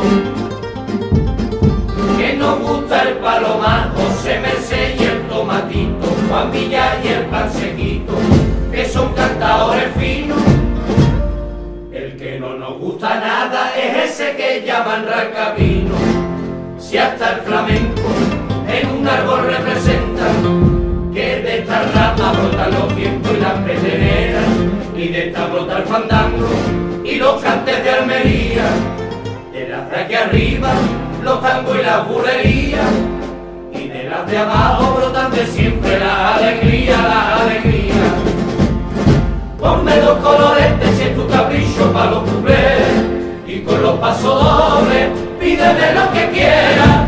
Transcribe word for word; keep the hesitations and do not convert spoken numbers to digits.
que nos gusta el palomar, José Merced y el tomatito, Juan Villa y el pansequito, que son cantadores finos. El que no nos gusta nada es ese que llaman rancapino. Si hasta el flamenco en un árbol representa, que de esta rama brotan los vientos y las pedreras, y de esta brota el fandango y los cantes de Almería, de las de aquí arriba los tangos y las bulerías, y de las de abajo brotan de siempre la alegría, la alegría. Ponme dos colores si es tu capricho pa' los cuplés, y con los pasos dobles pídeme lo que quieras.